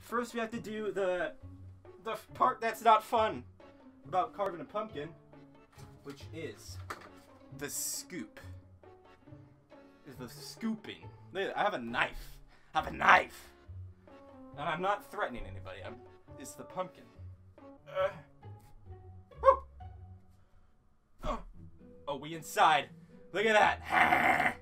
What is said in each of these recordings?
First we have to do the part that's not fun about carving a pumpkin, which is the scoop. Is the scooping. I have a knife. I have a knife. And I'm not threatening anybody. It's the pumpkin. Oh, we inside. Look at that.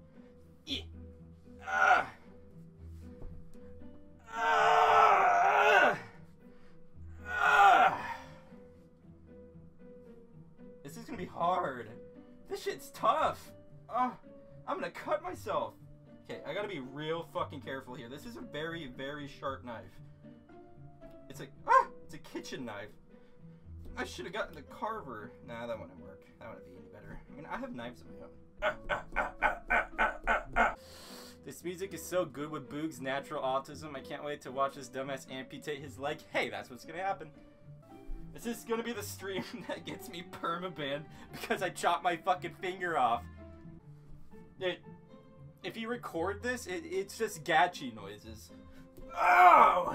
This is gonna be hard. This shit's tough. I'm gonna cut myself. Okay, I gotta be real fucking careful here. This is a very, very sharp knife. It's a kitchen knife. I should have gotten the carver. Nah, that wouldn't work. That wouldn't be any better. I mean, I have knives of my own. This music is so good with Boog's natural autism. I can't wait to watch this dumbass amputate his leg. Hey, that's what's gonna happen. This is gonna be the stream that gets me permabanned because I chopped my fucking finger off. If you record this, it's just gatchy noises. Oh!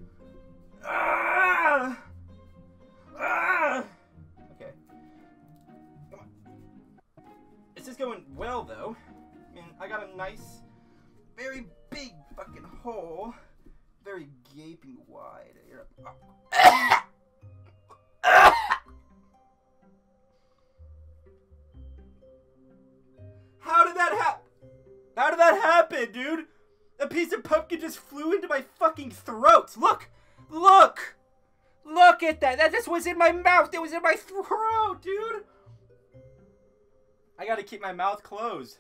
Okay. Come on. This is going well, though. I mean, I got a nice, very big fucking hole. Very gaping wide. How did that happen? How did that happen, dude? A piece of pumpkin just flew into my fucking throat. Look! Look! Look at that! That just was in my mouth! It was in my throat, dude! I gotta keep my mouth closed.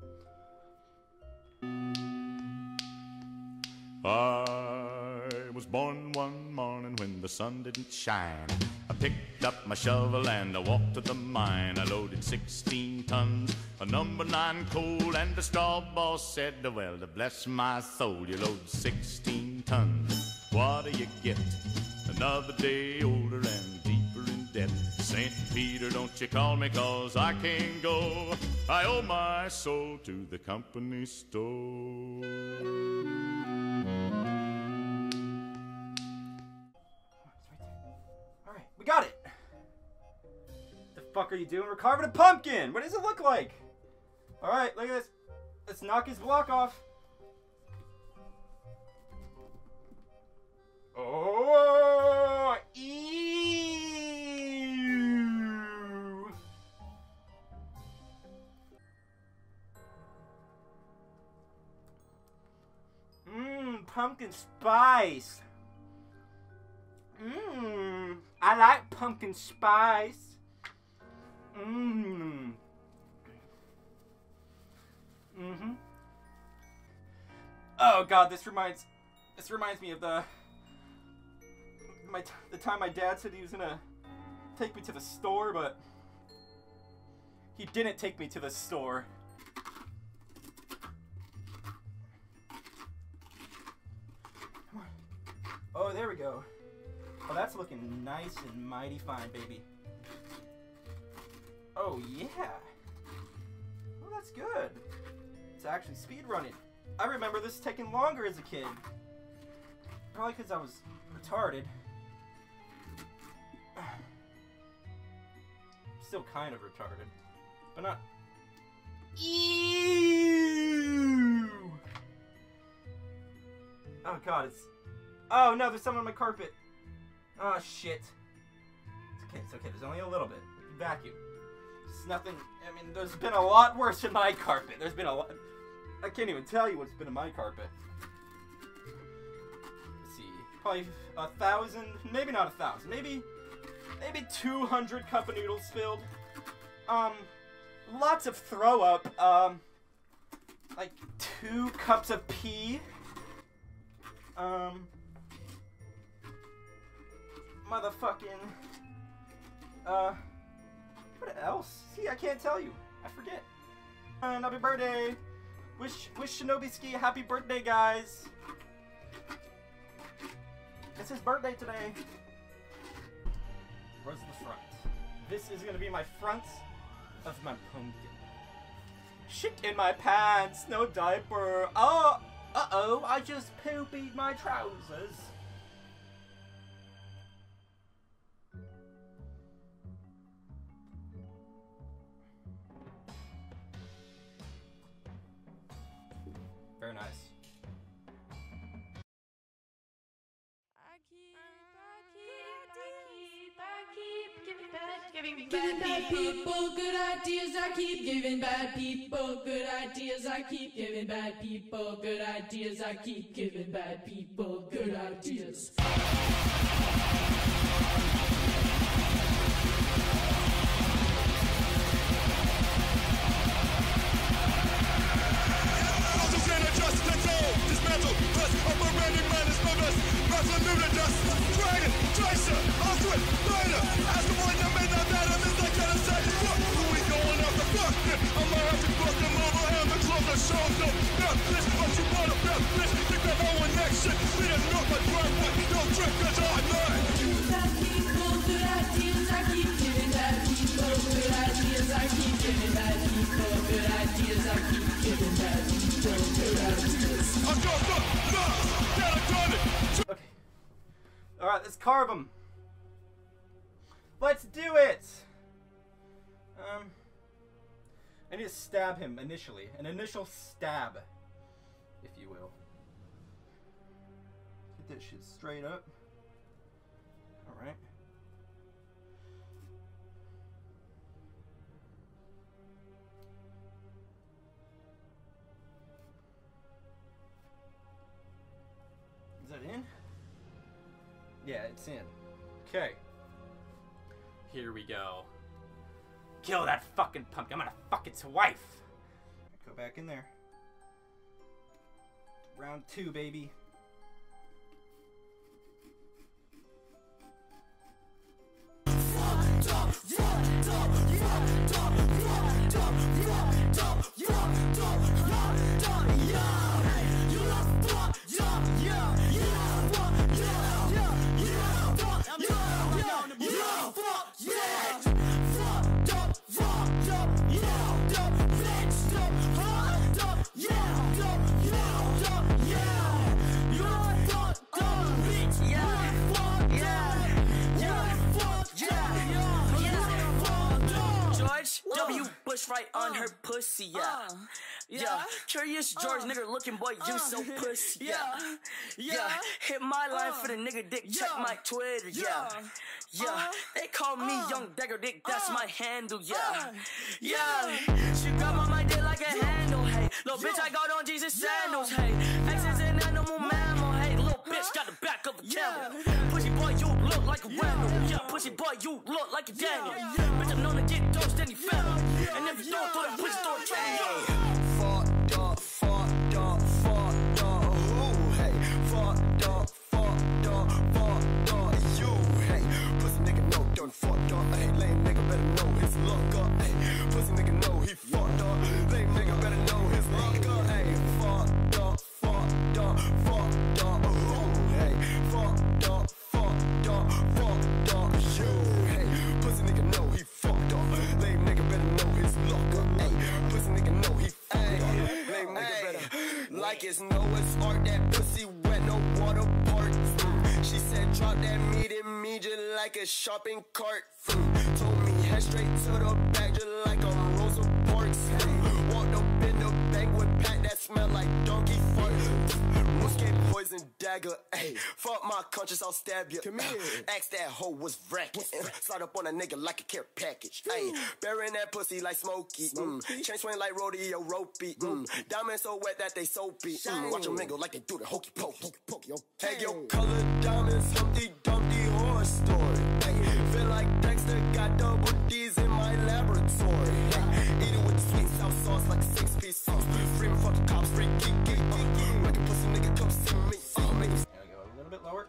I was born one morning when the sun didn't shine. I picked up my shovel and I walked to the mine. I loaded 16 tons of number 9 coal, and the straw boss said, well, to bless my soul, you load 16 tons. What do you get? Another day older and deeper in debt. St. Peter, don't you call me, 'cause I can't go. I owe my soul to the company store. Alright, we got it! The fuck are you doing? We're carving a pumpkin! What does it look like? Alright, look at this. Let's knock his block off. Oh! Ew! Pumpkin spice. I like pumpkin spice. Oh god, this reminds me of the time my dad said he was gonna take me to the store, but he didn't take me to the store. Come on. Oh, there we go. Oh, that's looking nice and mighty fine, baby. Oh, yeah. Oh, that's good. It's actually speed running. I remember this taking longer as a kid. Probably because I was retarded. Still kind of retarded, but not. Ew! Oh god, it's. Oh no, there's something on my carpet. Oh shit. It's okay, it's okay. There's only a little bit. Vacuum. It's nothing. I mean, there's been a lot worse in my carpet. There's been a lot. I can't even tell you what's been in my carpet. Let's see. Probably 1,000. Maybe not 1,000. Maybe 200 cup of noodles filled. Lots of throw up. Like 2 cups of pee. Motherfucking. What else? See, I can't tell you. I forget. Happy birthday. Wish Shinobi Ski a happy birthday, guys. It's his birthday today. Where's the front? This is gonna be my front of my pumpkin. Shit in my pants, no diaper. Oh, Uh-oh, I just poopied my trousers. Very nice. Giving bad people good ideas. I keep giving bad people good ideas. I keep giving bad people good ideas. I keep giving bad people good ideas. Just control, dismantle, press, operating man is no best. Resolute dust, dragon, tracer, Auschwitz, rider. As the one that made that matter, this I gotta say, fuck, who we going after, fuck it. I'ma have to fuck them over and the close the show, no, this, but you wanna bet this, think that no one next shit, we didn't know my driveway, no trick, cause I know. Bad people good ideas. I keep giving bad people good ideas. I keep giving bad people good ideas. I keep giving bad people good ideas. Okay. Alright, let's carve him. Let's do it! I need to stab him initially. An initial stab, if you will. Get that shit straight up. Alright. Is that in? Yeah, it's in. Okay. Here we go. Kill that fucking pumpkin. I'm gonna fuck its wife. Go back in there. Round 2, baby. W. Bush right on her pussy, yeah. Yeah, Curious George, nigga looking boy, you so pussy, yeah. Hit my line for the nigga dick, check my Twitter, yeah. They call me Young Dagger Dick, that's my handle, yeah. She grab on my dick like a handle, hey. Little bitch, I got on Jesus sandals, hey. X is an animal mammal, hey. Little bitch got the back of a camel. Pussy boy, you look like a Randall, yeah. Pussy boy, you look like a Daniel. Bitch, I'm known to get dosed any family. And if you don't throw that pussy, throw a train. Like it's Noah's Ark, that pussy wet, no water park. She said drop that meat in me just like a shopping cart. Told me head straight to the back just like a Rosa Parks. Walked up in the bank with pack that smell like donkey fart. Musket poison dagger, ayy. Fuck my conscience, I'll stab you. Come here. Ask that hoe what's wrecking. Slide up on a nigga like a care package. Ayy, burying that pussy like Smokey. Chain swing like rodeo ropey. Diamonds so wet that they soapy. Watch them mingle like they do the hokey pokey. Hey, yo, colored diamonds, Humpty Dumpty horror story. Ay, feel like Dexter got double D's in my laboratory. Eat it with the sweet south sauce like a 6-piece sauce. Freeman fuck the cops, free geek. Make a pussy nigga come see me. There we go, a little bit lower.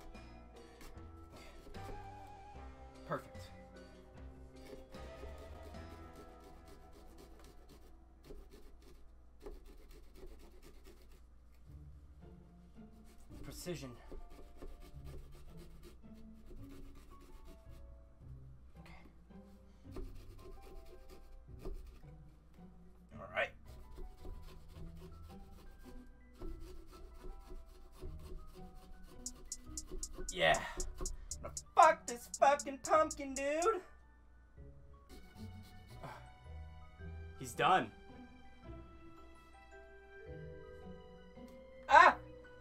Perfect. Precision. Okay. All right. Yeah. Now fuck this fucking pumpkin, dude. He's done. Ah!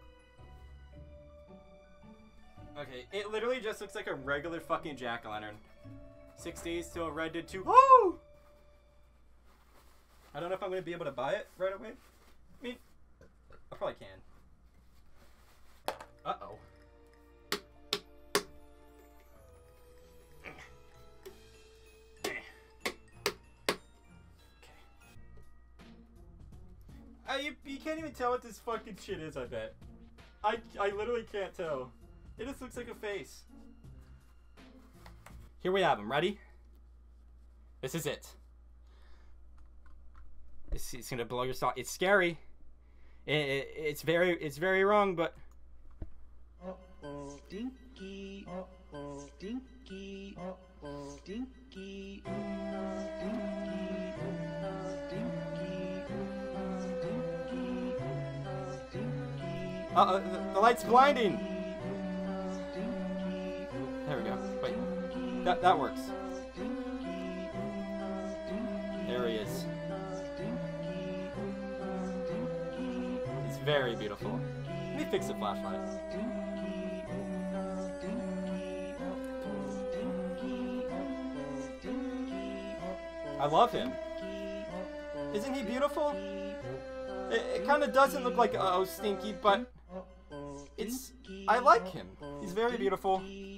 Okay, it literally just looks like a regular fucking jack-o'-lantern. 6 days till a red did too. Woo! I don't know if I'm gonna be able to buy it right away. I mean, I probably can. Uh-oh. You can't even tell what this fucking shit is, I bet. I literally can't tell. It just looks like a face. Here we have him. Ready? This is it. It's gonna blow your sock. It's scary. It's very wrong, but. Uh-oh, Dinky. Uh-oh, Dinky. Uh-oh, Dinky. Dinky. The light's blinding. There we go. Wait, that works. There he is. He's very beautiful. Let me fix the flashlight. I love him. Isn't he beautiful? It kind of doesn't look like Stinky, but I like him. He's very beautiful.